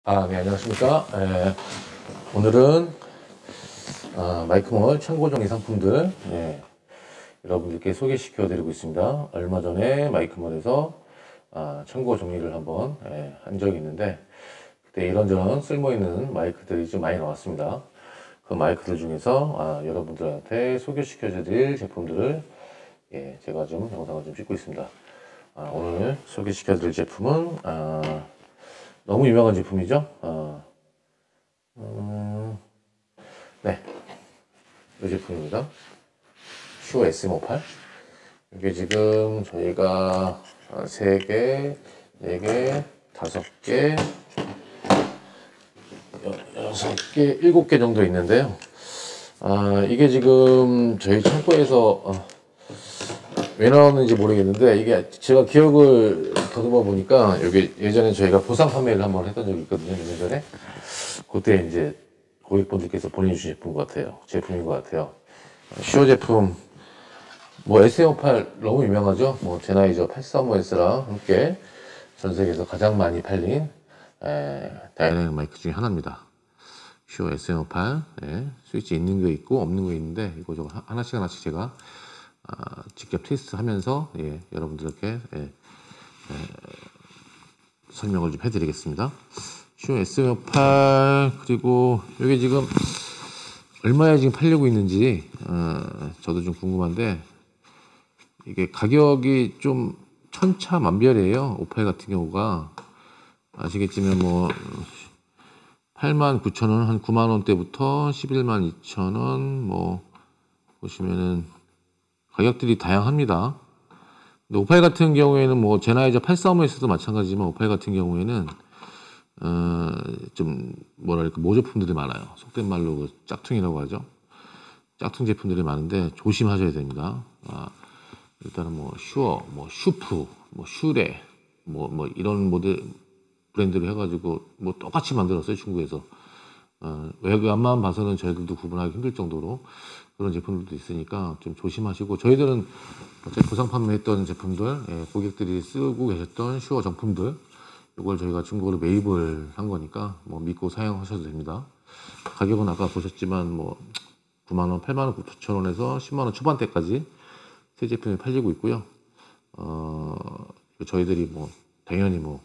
네, 안녕하십니까. 오늘은 마이크몰 창고정리 상품들 여러분들께 소개시켜 드리고 있습니다. 얼마 전에 마이크몰에서 창고 정리를 한번 한 적이 있는데, 그때 이런저런 쓸모있는 마이크들이 좀 많이 나왔습니다. 그 마이크들 중에서 여러분들한테 소개시켜 드릴 제품들을 제가 좀 영상을 좀 찍고 있습니다. 오늘 소개시켜 드릴 제품은 너무 유명한 제품이죠. 네, 이 제품입니다. 슈어 SM58. 이게 지금 저희가 3개, 4개, 5개, 6개, 7개 정도 있는데요. 이게 지금 저희 창고에서 왜 나왔는지 모르겠는데, 이게 제가 기억을 더듬어 보니까 여기 예전에 저희가 보상 판매를 한번 했던 적이 있거든요. 몇 년 전에. 그때 이제 고객분들께서 보내주신 제품인 것 같아요. 슈어 제품, 뭐 SM58 너무 유명하죠. 뭐 제나이저 835S랑 함께 전 세계에서 가장 많이 팔린 다이내믹 마이크 중에 하나입니다. 슈어 SM58 스위치 있는 거 있고 없는 거 있는데, 이거 좀 하나씩 제가 직접 테스트하면서 여러분들께 설명을 좀 해드리겠습니다. 슈어 SM58, 그리고 이게 지금 얼마에 지금 팔리고 있는지 저도 좀 궁금한데, 이게 가격이 좀 천차만별이에요. 58 같은 경우가 아시겠지만 뭐 89,000원, 한 9만원대부터 112,000원, 뭐 보시면은 가격들이 다양합니다. 근데 58 같은 경우에는 뭐 제나이저 835S도 마찬가지지만, 58 같은 경우에는 좀 뭐랄까 모조품들이 많아요. 속된 말로 그 짝퉁이라고 하죠. 짝퉁 제품들이 많은데 조심하셔야 됩니다. 일단은 뭐 슈어, 뭐 슈프, 뭐 슈레, 뭐 이런 모델 브랜드를 해가지고 뭐 똑같이 만들었어요, 중국에서. 외관만 봐서는 저희들도 구분하기 힘들 정도로 그런 제품들도 있으니까 좀 조심하시고, 저희들은 보상 판매했던 제품들, 고객들이 쓰고 계셨던 슈어 정품들, 이걸 저희가 중고로 매입을 한 거니까 뭐 믿고 사용하셔도 됩니다. 가격은 아까 보셨지만 뭐 9만원, 8만원, 9천원에서 10만원 초반대까지 새 제품이 팔리고 있고요. 저희들이 뭐 당연히 뭐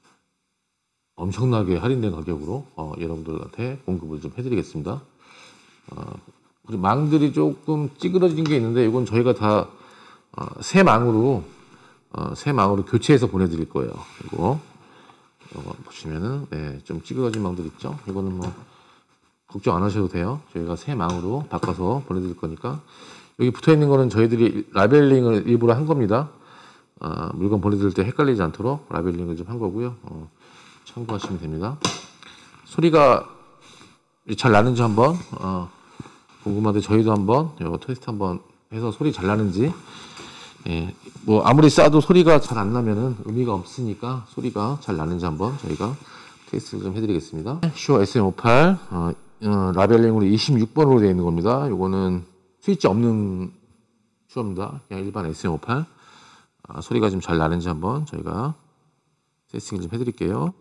엄청나게 할인된 가격으로 여러분들한테 공급을 좀 해드리겠습니다. 그리고 망들이 조금 찌그러진 게 있는데, 이건 저희가 다 새 망으로 교체해서 보내드릴 거예요. 이거 보시면은 좀 찌그러진 망들 있죠. 이거는 뭐 걱정 안 하셔도 돼요. 저희가 새 망으로 바꿔서 보내드릴 거니까. 여기 붙어 있는 거는 저희들이 라벨링을 일부러 한 겁니다. 물건 보내드릴 때 헷갈리지 않도록 라벨링을 좀 한 거고요. 참고하시면 됩니다. 소리가 잘 나는지 한번 궁금한데, 저희도 한번 이거 테스트 한번 해서 소리 잘 나는지, 뭐 아무리 싸도 소리가 잘 안 나면은 의미가 없으니까 소리가 잘 나는지 한번 저희가 테스트를 좀 해드리겠습니다. 슈어 SM58 라벨링으로 26번으로 되어 있는 겁니다. 이거는 스위치 없는 슈어입니다. 그냥 일반 SM58. 소리가 좀 잘 나는지 한번 저희가 테스팅을 좀 해드릴게요.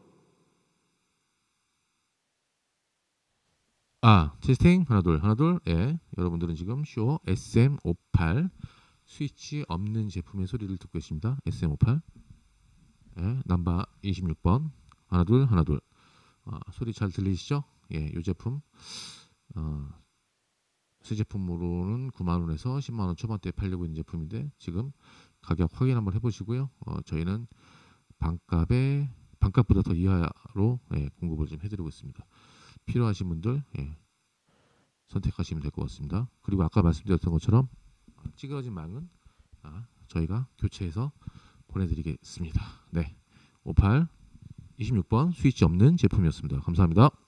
테스팅 하나 둘. 여러분들은 지금 슈어 SM58 스위치 없는 제품의 소리를 듣고 계십니다. SM58 넘버 26번 하나 둘. 소리 잘 들리시죠? 이 제품 새 제품으로는 9만원에서 10만원 초반대에 팔리고 있는 제품인데, 지금 가격 확인 한번 해보시고요. 저희는 반값보다 더 이하로 공급을 좀 해드리고 있습니다. 필요하신 분들 선택하시면 될 것 같습니다. 그리고 아까 말씀드렸던 것처럼 찌그러진 망은 저희가 교체해서 보내드리겠습니다. 58 26번 스위치 없는 제품이었습니다. 감사합니다.